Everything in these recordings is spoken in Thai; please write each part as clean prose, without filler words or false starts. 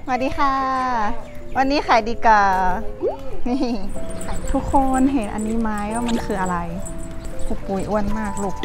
สวัสดีค่ะวันนี้ขายดีกว่านี่ทุกคนเห็นอันนี้ไหมว่ามันคืออะไรปุยอ้วนมากลูก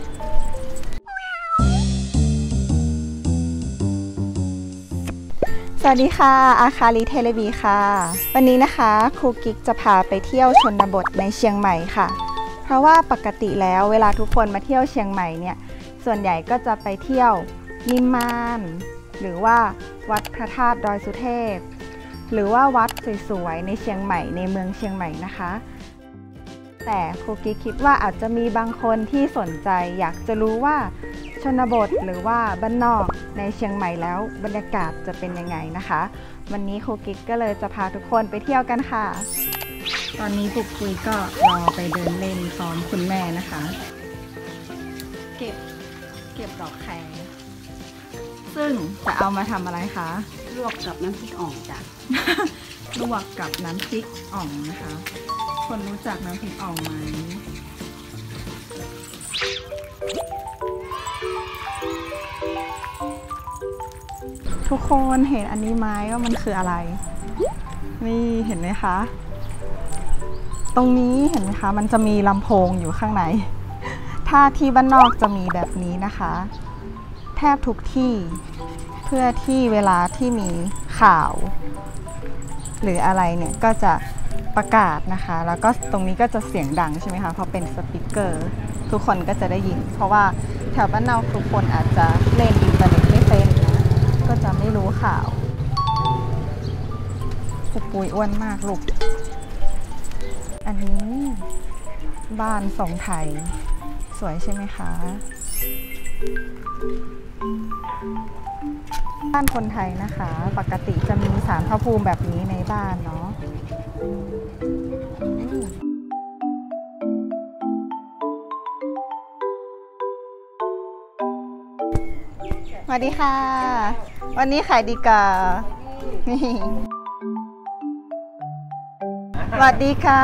สวัสดีค่ะอาคาริเทเลบีค่ะวันนี้นะคะครูกิ๊กจะพาไปเที่ยวชนบทในเชียงใหม่ค่ะเพราะว่าปกติแล้วเวลาทุกคนมาเที่ยวเชียงใหม่เนี่ยส่วนใหญ่ก็จะไปเที่ยวนิมมานหรือว่าวัดพระธาตุดอยสุเทพหรือว่าวัดสวยๆในเชียงใหม่ในเมืองเชียงใหม่นะคะแต่ครูกิ๊กคิดว่าอาจจะมีบางคนที่สนใจอยากจะรู้ว่าชนบทหรือว่าบ้านนอกในเชียงใหม่แล้วบรรยากาศจะเป็นยังไงนะคะวันนี้ครูกิ๊กก็เลยจะพาทุกคนไปเที่ยวกันค่ะตอนนี้ปุกปุยก็รอไปเดินเล่นพร้อมคุณแม่นะคะเก็บดอกแครซึ่งจะเอามาทำอะไรคะลวกกับน้ำพริกอ่องจ้ะลวกกับน้ำพริกอ่องนะคะคนรู้จักน้ำพริกอ่องไหมทุกคนเห็นอันนี้ไหมว่ามันคืออะไรนี่เห็นไหมคะตรงนี้เห็นไหมคะมันจะมีลำโพงอยู่ข้างในถ้าที่บ้านนอกจะมีแบบนี้นะคะแทบทุกที่เพื่อที่เวลาที่มีข่าวหรืออะไรเนี่ยก็จะประกาศนะคะแล้วก็ตรงนี้ก็จะเสียงดังใช่ไหมคะเพราะเป็นสปีกเกอร์ทุกคนก็จะได้ยินเพราะว่าแถวบ้านนอกทุกคนอาจจะเล่นอินเทอร์เน็ตไม่เป็นนะก็จะไม่รู้ข่าวปุยอ้วนมากลูกอันนี้บ้านทรงไทยสวยใช่ไหมคะบ้านคนไทยนะคะปกติจะมีศาลพระภูมิแบบนี้ในบ้านเนาะสวัสดีค่ะวันนี้ขายดีกว่าสวัสดีค่ะ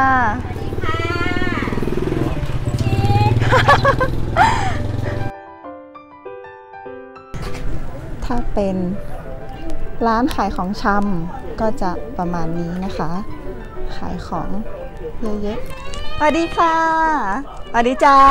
ถ้าเป็นร้านขายของชำก็จะประมาณนี้นะคะขายของเยอะๆสวัสดีค่ะสวัสดีเจ้า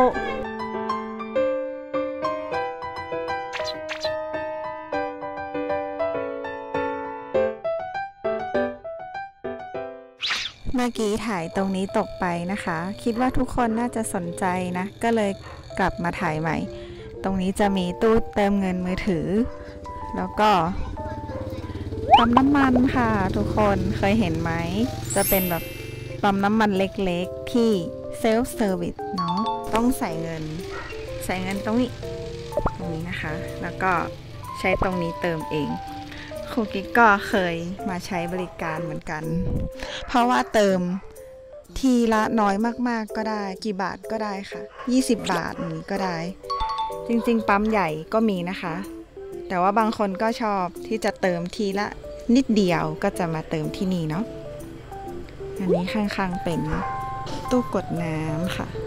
เมื่อกี้ถ่ายตรงนี้ตกไปนะคะคิดว่าทุกคนน่าจะสนใจนะก็เลยกลับมาถ่ายใหม่ตรงนี้จะมีตู้เติมเงินมือถือแล้วก็ปั๊มน้ำมันค่ะทุกคนเคยเห็นไหมจะเป็นแบบปั๊มน้ำมันเล็กๆที่เซลฟ์เซอร์วิสเนาะต้องใส่เงินตรงนี้นะคะแล้วก็ใช้ตรงนี้เติมเองครูกิ๊กก็เคยมาใช้บริการเหมือนกันเพราะว่าเติมทีละน้อยมากๆก็ได้กี่บาทก็ได้ค่ะ20 บาทนี้ก็ได้จริงๆปั๊มใหญ่ก็มีนะคะแต่ว่าบางคนก็ชอบที่จะเติมทีละนิดเดียวก็จะมาเติมที่นี่เนาะอันนี้ข้างๆเป็นตู้กดน้ำค่ะ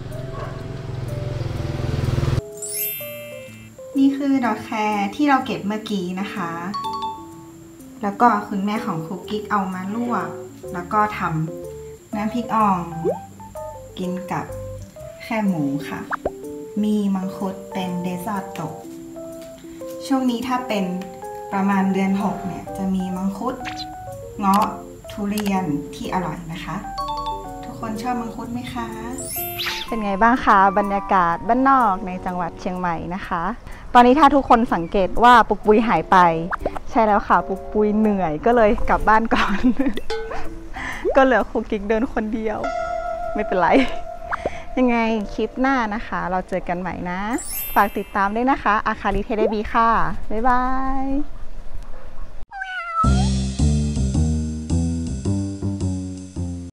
นี่คือดอกแครที่เราเก็บเมื่อกี้นะคะแล้วก็คุณแม่ของครูกิ๊กเอามาลวกแล้วก็ทำน้ำพริกอ่องกินกับแค่หมูค่ะมีมังคุดเป็นเดซอร์ตช่วงนี้ถ้าเป็นประมาณเดือน6เนี่ยจะมีมังคุดเงาะทุเรียนที่อร่อยนะคะทุกคนชอบมังคุดไหมคะเป็นไงบ้างคะบรรยากาศบ้านนอกในจังหวัดเชียงใหม่นะคะตอนนี้ถ้าทุกคนสังเกตว่าปุกปุยหายไปใช่แล้วค่ะปุกปุยเหนื่อยก็เลยกลับบ้านก่อน ก็เหลือครูกิ๊กเดินคนเดียวไม่เป็นไรยังไงคลิปหน้านะคะเราเจอกันใหม่นะฝากติดตามด้วยนะคะอาคาริเทเลบีค่ะบ๊ายบาย